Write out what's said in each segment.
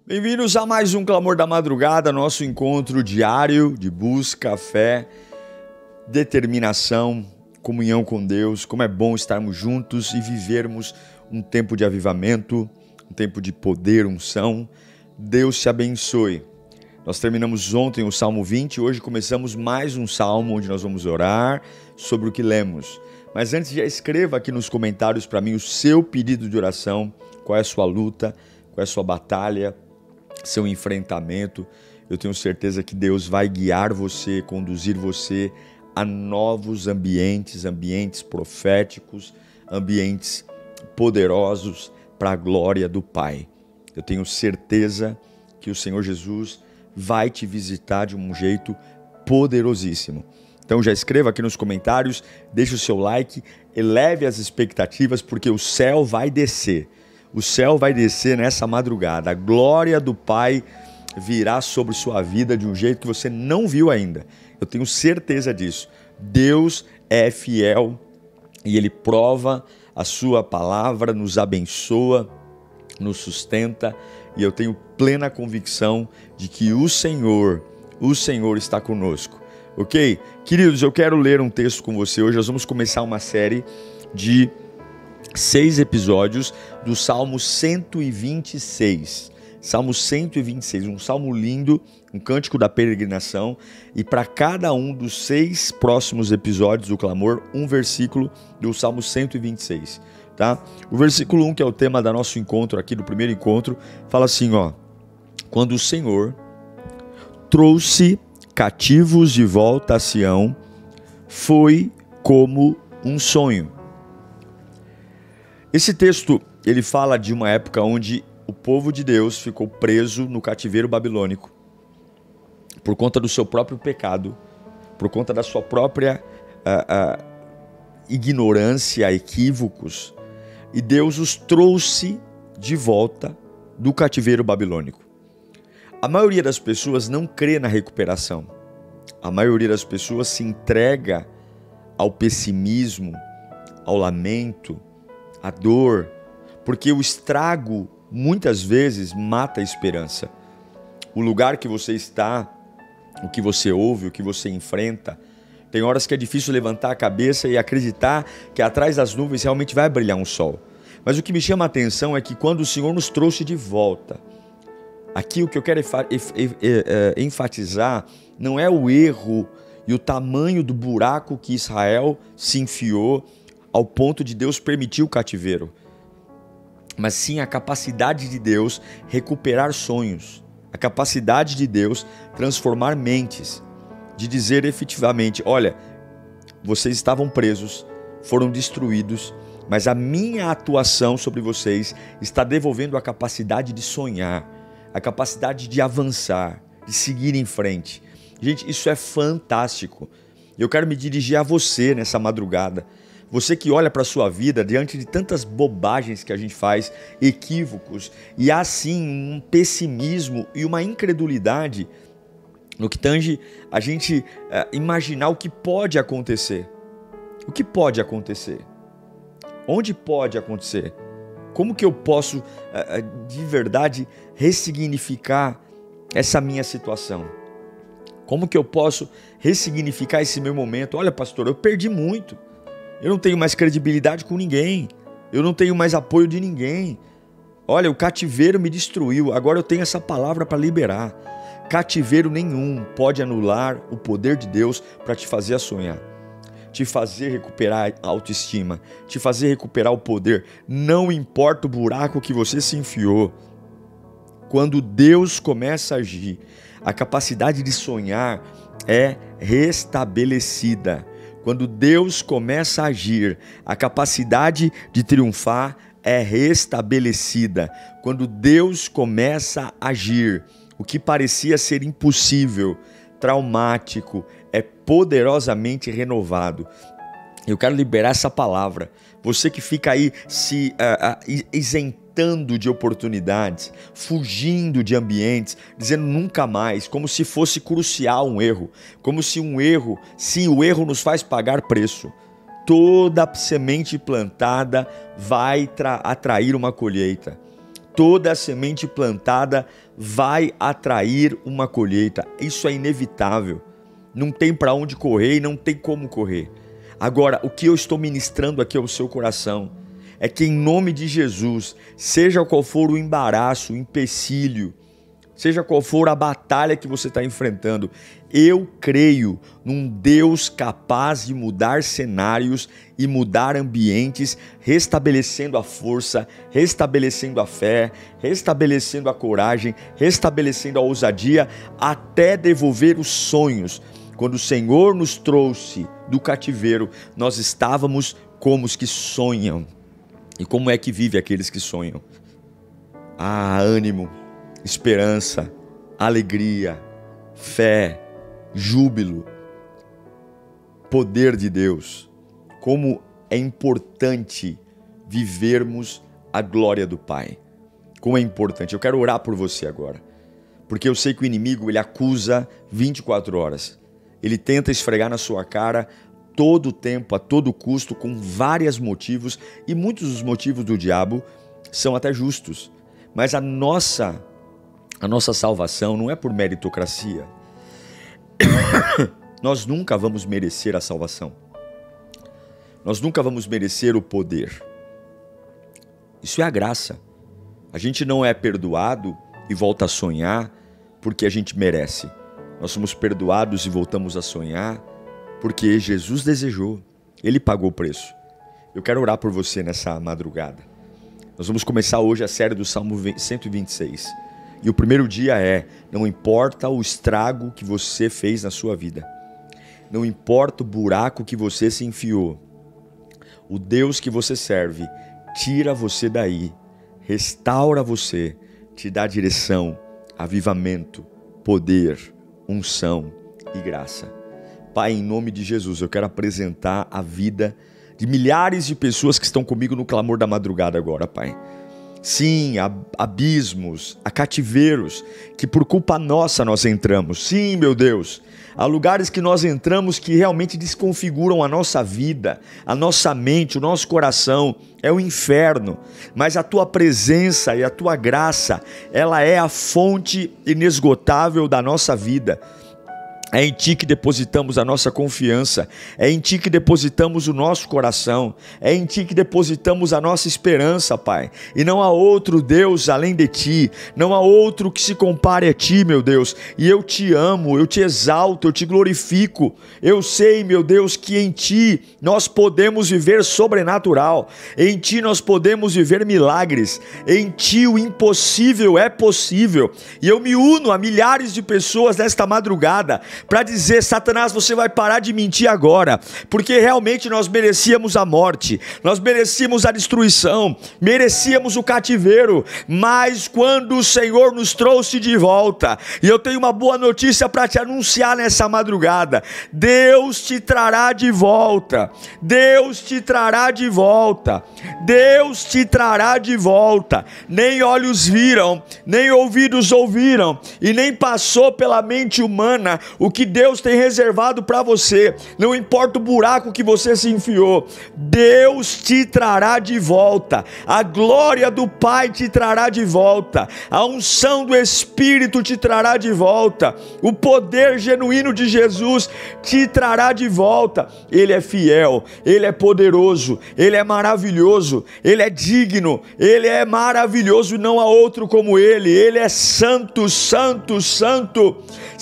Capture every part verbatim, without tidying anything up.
Bem-vindos a mais um Clamor da Madrugada, nosso encontro diário de busca, fé, determinação, comunhão com Deus. Como é bom estarmos juntos e vivermos um tempo de avivamento, um tempo de poder, unção. Deus te abençoe. Nós terminamos ontem o Salmo vinte, hoje começamos mais um Salmo onde nós vamos orar sobre o que lemos. Mas antes, já escreva aqui nos comentários para mim o seu pedido de oração, qual é a sua luta, qual é a sua batalha, seu enfrentamento. Eu tenho certeza que Deus vai guiar você, conduzir você a novos ambientes, ambientes proféticos, ambientes poderosos para a glória do Pai. Eu tenho certeza que o Senhor Jesus vai te visitar de um jeito poderosíssimo. Então já escreva aqui nos comentários, deixe o seu like, eleve as expectativas, porque o céu vai descer. O céu vai descer nessa madrugada. A glória do Pai virá sobre sua vida de um jeito que você não viu ainda. Eu tenho certeza disso. Deus é fiel e Ele prova a sua palavra, nos abençoa, nos sustenta. E eu tenho plena convicção de que o Senhor, o Senhor está conosco. Ok? Queridos, eu quero ler um texto com você hoje. Nós vamos começar uma série de seis episódios do Salmo cento e vinte e seis. Salmo cento e vinte e seis, um salmo lindo, um cântico da peregrinação. E para cada um dos seis próximos episódios do Clamor, um versículo do Salmo cento e vinte e seis. Tá? O versículo um, que é o tema do nosso encontro aqui, do primeiro encontro, fala assim, ó: quando o Senhor trouxe cativos de volta a Sião, foi como um sonho. Esse texto, ele fala de uma época onde o povo de Deus ficou preso no cativeiro babilônico por conta do seu próprio pecado, por conta da sua própria uh, uh, ignorância, equívocos, e Deus os trouxe de volta do cativeiro babilônico. A maioria das pessoas não crê na recuperação. A maioria das pessoas se entrega ao pessimismo, ao lamento, à dor, porque o estrago muitas vezes mata a esperança. O lugar que você está, o que você ouve, o que você enfrenta, tem horas que é difícil levantar a cabeça e acreditar que atrás das nuvens realmente vai brilhar um sol. Mas o que me chama a atenção é que quando o Senhor nos trouxe de volta, aqui o que eu quero enfatizar não é o erro e o tamanho do buraco que Israel se enfiou ao ponto de Deus permitir o cativeiro, mas sim a capacidade de Deus recuperar sonhos, a capacidade de Deus transformar mentes, de dizer efetivamente, olha, vocês estavam presos, foram destruídos, mas a minha atuação sobre vocês está devolvendo a capacidade de sonhar, a capacidade de avançar, de seguir em frente. Gente, isso é fantástico. Eu quero me dirigir a você nessa madrugada. Você que olha para a sua vida diante de tantas bobagens que a gente faz, equívocos, e há assim um pessimismo e uma incredulidade no que tange a gente uh, imaginar o que pode acontecer. O que pode acontecer? Onde pode acontecer? Como que eu posso, uh, uh, de verdade, ressignificar essa minha situação? Como que eu posso ressignificar esse meu momento? Olha, pastor, eu perdi muito. Eu não tenho mais credibilidade com ninguém. Eu não tenho mais apoio de ninguém. Olha, o cativeiro me destruiu. Agora eu tenho essa palavra para liberar. Cativeiro nenhum pode anular o poder de Deus para te fazer sonhar, te fazer recuperar a autoestima, te fazer recuperar o poder. Não importa o buraco que você se enfiou. Quando Deus começa a agir, a capacidade de sonhar é restabelecida. Quando Deus começa a agir, a capacidade de triunfar é restabelecida. Quando Deus começa a agir, o que parecia ser impossível, traumático, é poderosamente renovado. Eu quero liberar essa palavra. Você que fica aí se uh, uh, isentando de oportunidades, fugindo de ambientes, dizendo nunca mais, como se fosse crucial um erro, como se um erro, sim, o erro nos faz pagar preço. Toda semente plantada vai atrair uma colheita. toda semente plantada vai atrair uma colheita. Isso é inevitável. Não tem para onde correr e não tem como correr. Agora, o que eu estou ministrando aqui ao seu coração é que, em nome de Jesus, seja qual for o embaraço, o empecilho, seja qual for a batalha que você está enfrentando, eu creio num Deus capaz de mudar cenários e mudar ambientes, restabelecendo a força, restabelecendo a fé, restabelecendo a coragem, restabelecendo a ousadia, até devolver os sonhos. Quando o Senhor nos trouxe do cativeiro, nós estávamos como os que sonham. E como é que vive aqueles que sonham? Ah, ânimo, esperança, alegria, fé, júbilo, poder de Deus. Como é importante vivermos a glória do Pai. Como é importante. Eu quero orar por você agora, porque eu sei que o inimigo ele acusa vinte e quatro horas. Ele tenta esfregar na sua cara todo o tempo, a todo custo, com vários motivos, e muitos dos motivos do diabo são até justos. Mas a nossa, a nossa salvação não é por meritocracia. Nós nunca vamos merecer a salvação. Nós nunca vamos merecer o poder. Isso é a graça. A gente não é perdoado e volta a sonhar porque a gente merece. Nós somos perdoados e voltamos a sonhar porque Jesus desejou. Ele pagou o preço. Eu quero orar por você nessa madrugada. Nós vamos começar hoje a série do Salmo cento e vinte e seis. E o primeiro dia é: não importa o estrago que você fez na sua vida. Não importa o buraco que você se enfiou. O Deus que você serve tira você daí, restaura você, te dá direção, avivamento, poder, unção e graça. Pai, em nome de Jesus, eu quero apresentar a vida de milhares de pessoas que estão comigo no clamor da madrugada agora, Pai. Sim, há abismos, há cativeiros que por culpa nossa nós entramos. Sim, meu Deus, há lugares que nós entramos que realmente desconfiguram a nossa vida, a nossa mente, o nosso coração. É o inferno, mas a Tua presença e a Tua graça, ela é a fonte inesgotável da nossa vida. É em Ti que depositamos a nossa confiança, é em Ti que depositamos o nosso coração, é em Ti que depositamos a nossa esperança, Pai. E não há outro Deus além de Ti, não há outro que se compare a Ti, meu Deus. E eu Te amo, eu Te exalto, eu Te glorifico. Eu sei, meu Deus, que em Ti nós podemos viver sobrenatural, em Ti nós podemos viver milagres, em Ti o impossível é possível. E eu me uno a milhares de pessoas nesta madrugada, para dizer: Satanás, você vai parar de mentir agora, porque realmente nós merecíamos a morte, nós merecíamos a destruição, merecíamos o cativeiro, mas quando o Senhor nos trouxe de volta, e eu tenho uma boa notícia para te anunciar nessa madrugada: Deus te trará de volta, Deus te trará de volta, Deus te trará de volta. Nem olhos viram, nem ouvidos ouviram, e nem passou pela mente humana o que Deus tem reservado para você. Não importa o buraco que você se enfiou, Deus te trará de volta, a glória do Pai te trará de volta, a unção do Espírito te trará de volta, o poder genuíno de Jesus te trará de volta. Ele é fiel, Ele é poderoso, Ele é maravilhoso, Ele é digno, Ele é maravilhoso e não há outro como Ele. Ele é santo, santo, santo,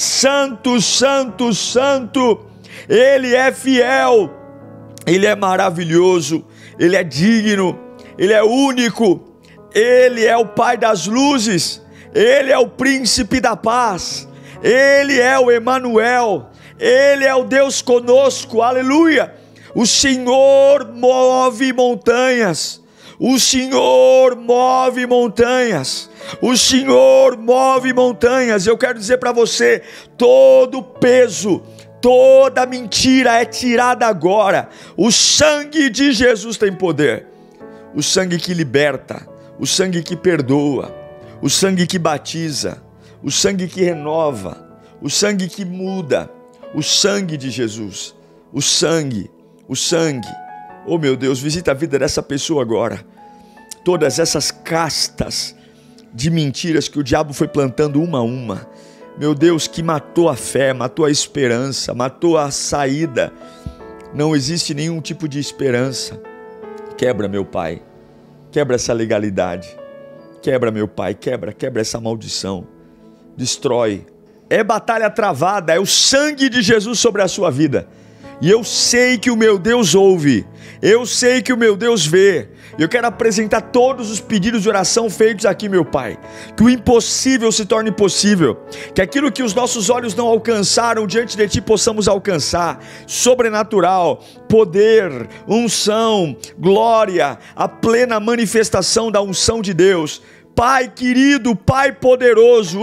santo, santo, santo. Ele é fiel, Ele é maravilhoso, Ele é digno, Ele é único, Ele é o Pai das luzes, Ele é o príncipe da paz, Ele é o Emanuel, Ele é o Deus conosco, aleluia. O Senhor move montanhas, o Senhor move montanhas, o Senhor move montanhas. Eu quero dizer para você: todo peso, toda mentira é tirada agora. O sangue de Jesus tem poder, o sangue que liberta, o sangue que perdoa, o sangue que batiza, o sangue que renova, o sangue que muda, o sangue de Jesus, o sangue, o sangue. Oh meu Deus, visita a vida dessa pessoa agora. Todas essas castas, de mentiras que o diabo foi plantando uma a uma. Meu Deus, que matou a fé, matou a esperança, matou a saída. Não existe nenhum tipo de esperança. Quebra, meu Pai. Quebra essa legalidade. Quebra, meu Pai. Quebra, quebra essa maldição. Destrói. É batalha travada, é o sangue de Jesus sobre a sua vida. E eu sei que o meu Deus ouve. Eu sei que o meu Deus vê. Eu quero apresentar todos os pedidos de oração feitos aqui, meu Pai. Que o impossível se torne possível. Que aquilo que os nossos olhos não alcançaram, diante de Ti possamos alcançar. Sobrenatural, poder, unção, glória, a plena manifestação da unção de Deus. Pai querido, Pai poderoso,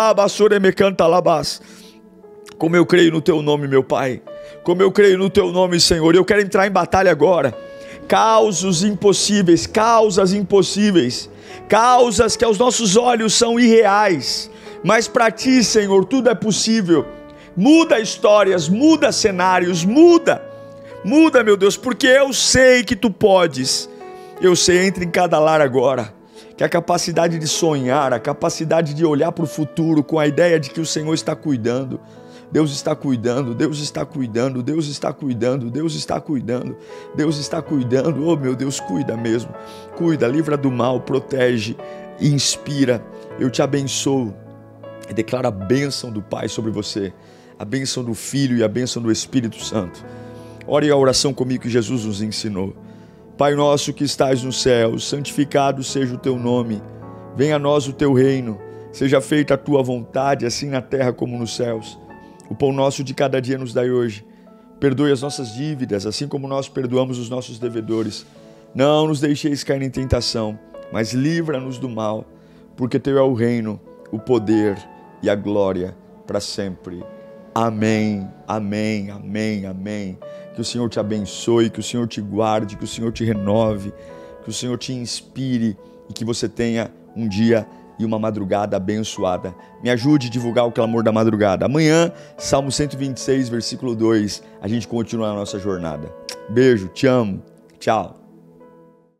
como eu creio no Teu nome, meu Pai. Como eu creio no Teu nome, Senhor. Eu quero entrar em batalha agora. Causas impossíveis, causas impossíveis, causas que aos nossos olhos são irreais, mas para Ti, Senhor, tudo é possível. Muda histórias, muda cenários, muda, muda, meu Deus, porque eu sei que Tu podes. Eu sei, entra em cada lar agora, que a capacidade de sonhar, a capacidade de olhar para o futuro com a ideia de que o Senhor está cuidando. Deus está cuidando, Deus está cuidando, Deus está cuidando, Deus está cuidando, Deus está cuidando. Oh, meu Deus, cuida mesmo. Cuida, livra do mal, protege e inspira. Eu te abençoo e declaro a bênção do Pai sobre você, a bênção do Filho e a bênção do Espírito Santo. Ore a oração comigo que Jesus nos ensinou. Pai nosso que estás no céu, santificado seja o Teu nome. Venha a nós o Teu reino. Seja feita a Tua vontade, assim na terra como nos céus. O pão nosso de cada dia nos dai hoje. Perdoe as nossas dívidas, assim como nós perdoamos os nossos devedores. Não nos deixeis cair em tentação, mas livra-nos do mal, porque Teu é o reino, o poder e a glória para sempre. Amém, amém, amém, amém. Que o Senhor te abençoe, que o Senhor te guarde, que o Senhor te renove, que o Senhor te inspire e que você tenha um dia e uma madrugada abençoada. Me ajude a divulgar o clamor da madrugada. Amanhã, Salmo cento e vinte e seis, versículo dois, a gente continua a nossa jornada. Beijo, te amo, tchau.